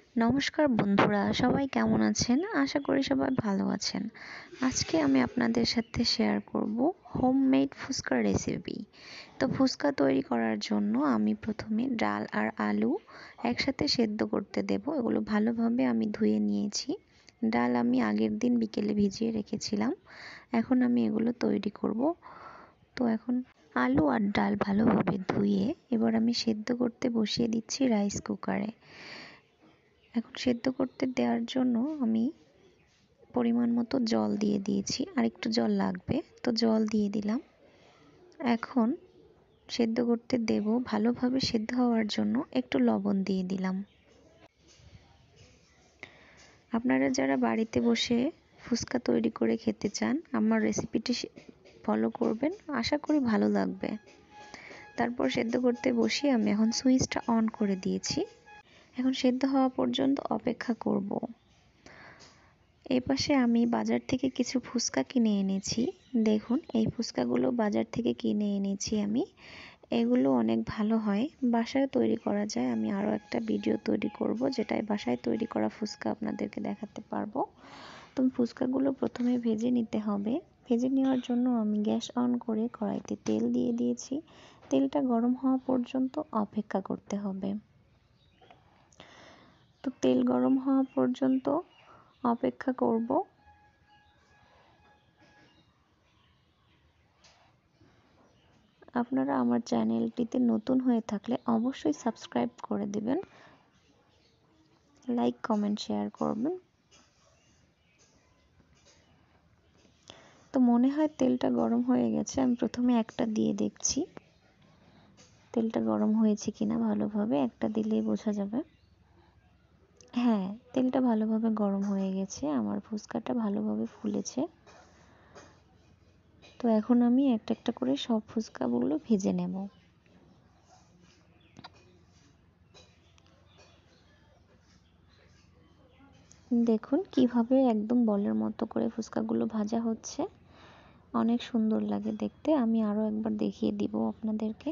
নমস্কার বন্ধুরা, সবাই কেমন আছেন? আশা করি সবাই ভালো আছেন। আজকে আমি আপনাদের সাথে শেয়ার করব হোমমেড ফুচকার রেসিপি। তো ফুচকা তৈরি করার জন্য আমি প্রথমে ডাল আর আলু একসাথে সেদ্ধ করতে দেব। এগুলো ভালোভাবে আমি ধুয়ে নিয়েছি। ডাল আমি আগের দিন বিকেলে ভিজিয়ে রেখেছিলাম। এখন আমি এগুলো তৈরি করব। তো এখন আলু আর ডাল ভালোভাবে ধুয়ে এবার আমি সেদ্ধ করতে বসিয়ে দিচ্ছি রাইস কুকারে। এখন সেদ্ধ করতে দেওয়ার জন্য আমি পরিমাণ মতো জল দিয়ে দিয়েছি, আর একটু জল লাগবে, তো জল দিয়ে দিলাম। এখন সেদ্ধ করতে দেব, ভালোভাবে সেদ্ধ হওয়ার জন্য একটু লবণ দিয়ে দিলাম। আপনারা যারা বাড়িতে বসে ফুচকা তৈরি করে খেতে চান, আমার রেসিপিটি ফলো করবেন, আশা করি ভালো লাগবে। তারপর সেদ্ধ করতে বসিয়ে আমি এখন সুইচটা অন করে দিয়েছি। এখন সেদ্ধ হওয়া পর্যন্ত অপেক্ষা করব। এই পাশে আমি বাজার থেকে কিছু ফুচকা কিনে এনেছি। দেখুন, এই ফুচকাগুলো বাজার থেকে কিনে এনেছি আমি। এগুলো অনেক ভালো হয়, বাসায় তৈরি করা যায়। আমি আরও একটা ভিডিও তৈরি করব, যেটায় বাসায় তৈরি করা ফুচকা আপনাদেরকে দেখাতে পারবো। তো ফুচকাগুলো প্রথমে ভেজে নিতে হবে। ভেজে নেওয়ার জন্য আমি গ্যাস অন করে কড়াইতে তেল দিয়ে দিয়েছি। তেলটা গরম হওয়া পর্যন্ত অপেক্ষা করতে হবে। তো তেল গরম হওয়া পর্যন্ত অপেক্ষা করব। আপনারা আমার চ্যানেলটিতে নতুন হয়ে থাকলে অবশ্যই সাবস্ক্রাইব করে দিবেন, লাইক কমেন্ট শেয়ার করবেন। তো মনে হয় তেলটা গরম হয়ে গেছে। আমি প্রথমে একটা দিয়ে দেখছি তেলটা গরম হয়েছে কিনা। ভালোভাবে একটা দিলেই বোঝা যাবে। হ্যাঁ, তেলটা ভালোভাবে গরম হয়ে গেছে, আমার ফুচকাটা ভালোভাবে ফুলেছে। তো এখন আমি একটা একটা করে সব ফুচকাগুলো ভেজে নেব। দেখুন কিভাবে একদম বলের মতো করে ফুচকাগুলো ভাজা হচ্ছে, অনেক সুন্দর লাগে দেখতে। আমি আরও একবার দেখিয়ে দিব আপনাদেরকে।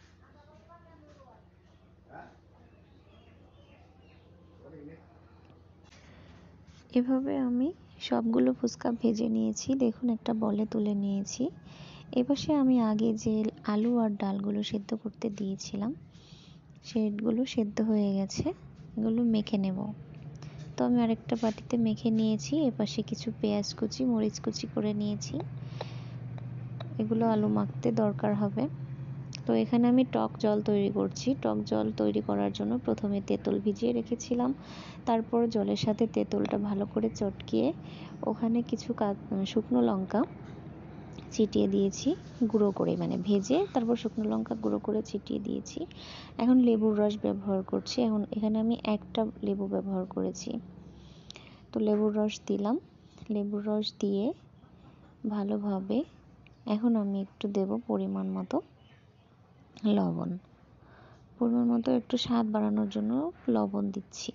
এভাবে আমি সবগুলো ফুচকা ভেজে নিয়েছি। দেখুন, একটা বলে তুলে নিয়েছি। এপাশে আমি আগে যে আলু আর ডালগুলো সেদ্ধ করতে দিয়েছিলাম, সেগুলো সেদ্ধ হয়ে গেছে, এগুলো মেখে নেব। তো আমি আরেকটা বাটিতে মেখে নিয়েছি। এপাশে কিছু পেঁয়াজ কুচি, মরিচ কুচি করে নিয়েছি, এগুলো আলু মাখতে দরকার হবে। তো এখানে আমি টক জল তৈরি করছি। টক জল তৈরি করার জন্য প্রথমে তেঁতুল ভিজিয়ে রেখেছিলাম। তারপর জলের সাথে তেঁতুলটা ভালো করে চটকিয়ে ওখানে কিছু শুকনো লঙ্কা ছিটিয়ে দিয়েছি, গুঁড়ো করে, মানে ভেজে তারপর শুকনো লঙ্কা গুঁড়ো করে ছিটিয়ে দিয়েছি। এখন লেবুর রস ব্যবহার করছি। এখন এখানে আমি একটা লেবু ব্যবহার করেছি। তো লেবুর রস দিলাম। লেবুর রস দিয়ে ভালোভাবে এখন আমি একটু দেব পরিমাণ মতো লবণ। পরিমাণ মতো একটু স্বাদ বাড়ানোর জন্য লবণ দিচ্ছি।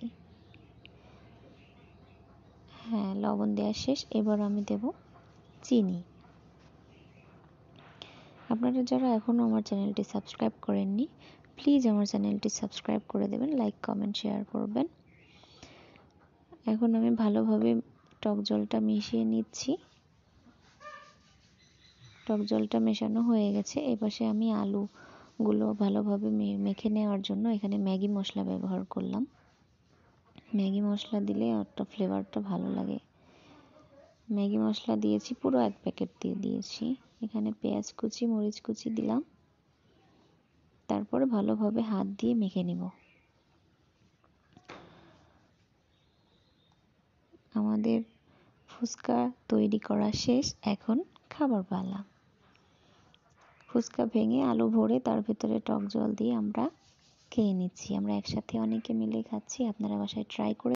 হ্যাঁ, লবণ দেওয়া শেষ। এবার আমি দেব চিনি। আপনারা যারা এখনও আমার চ্যানেলটি সাবস্ক্রাইব করেননি, প্লিজ আমার চ্যানেলটি সাবস্ক্রাইব করে দেবেন, লাইক কমেন্ট শেয়ার করবেন। এখন আমি ভালোভাবে টক জলটা মিশিয়ে নিচ্ছি। টক জলটা মেশানো হয়ে গেছে। এপাশে আমি আলুগুলো ভালোভাবে মেখে নেওয়ার জন্য এখানে ম্যাগি মশলা ব্যবহার করলাম। ম্যাগি মশলা দিলে একটা ফ্লেভারটা ভালো লাগে। ম্যাগি মশলা দিয়েছি, পুরো 1 প্যাকেট দিয়ে দিয়েছি। এখানে পেঁয়াজ কুচি, মরিচ কুচি দিলাম। তারপরে ভালোভাবে হাত দিয়ে মেখে নিব। আমাদের ফুচকা তৈরি করা শেষ, এখন খাবার পালা। ফুচকা ভেঙে আলু ভরে তার ভিতরে টক জল দিয়ে আমরা খেয়ে নিচ্ছি। আমরা একসাথে অনেকে মিলে খাচ্ছি। আপনারা বাসায় ট্রাই করে